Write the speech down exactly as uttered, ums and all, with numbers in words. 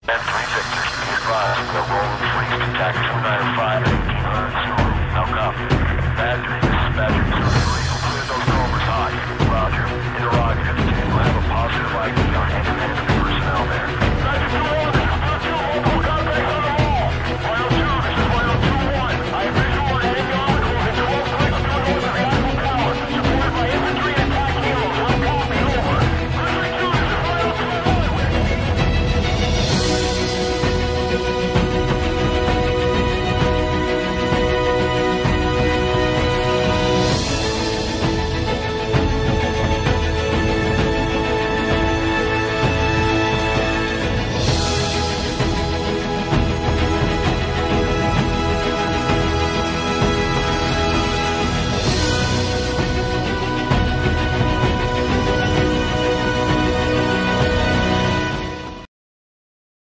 And three Victor, be advised, the roll of freeze to tack two nine five, eighteen hundred storm. Now copy. Badger, this is Badger.